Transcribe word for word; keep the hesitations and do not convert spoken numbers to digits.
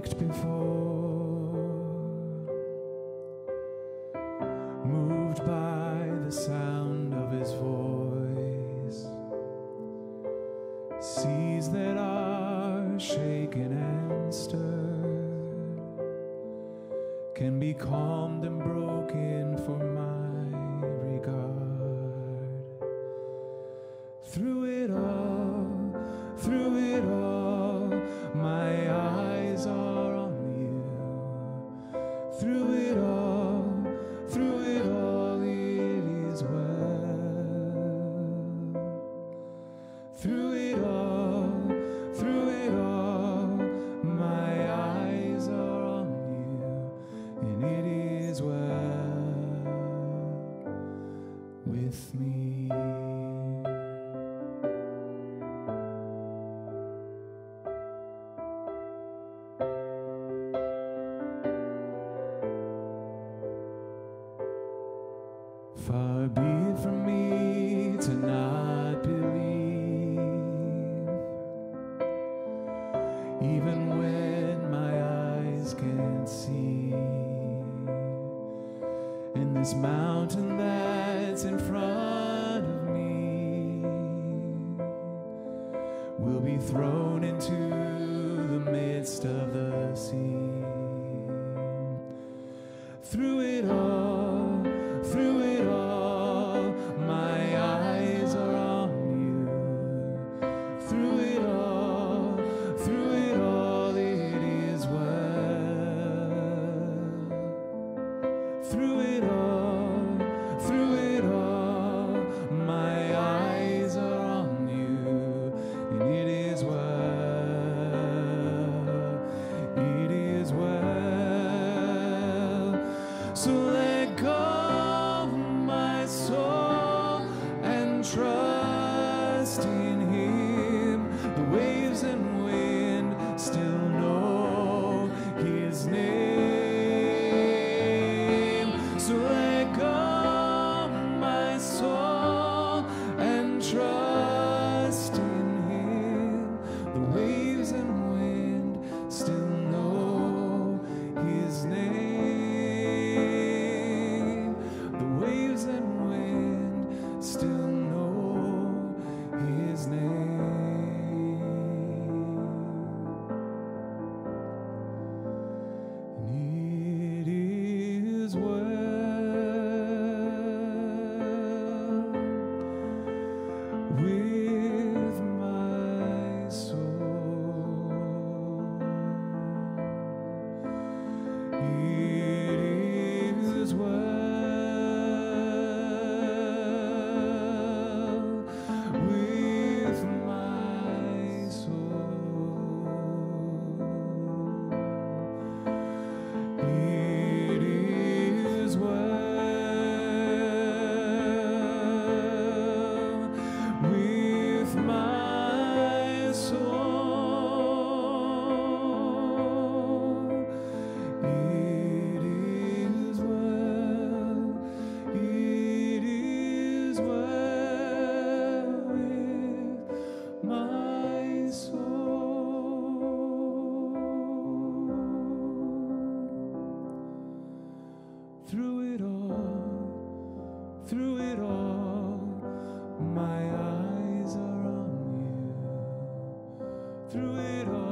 walked before, moved by the sound of his voice, seas that are shaken and stirred can be calmed and broken for my regard. Through it all, through it all, my eyes are on you. Through it all, through it all, it is well. Through it all, through it all, my eyes are on you, and it is well with me. Far be it from me to not believe, even when my eyes can't see, in this mountain that's in front of me will be thrown into the midst of the sea. Through it all, through it all, my eyes are on you. Through it all, through it all, it is well. Through it all, through it all, my eyes are on you, and it is well. It is well. So let go my soul and trust in him. The waves and wind still know his name. So let go my soul and trust in him. The waves and wind still know his name. The waves and wind still know his name. And it is well with my soul. It is well with my soul. It is well with my soul. It is well, it is well with my soul. Through it all, through it all, my eyes are on you. Through it all.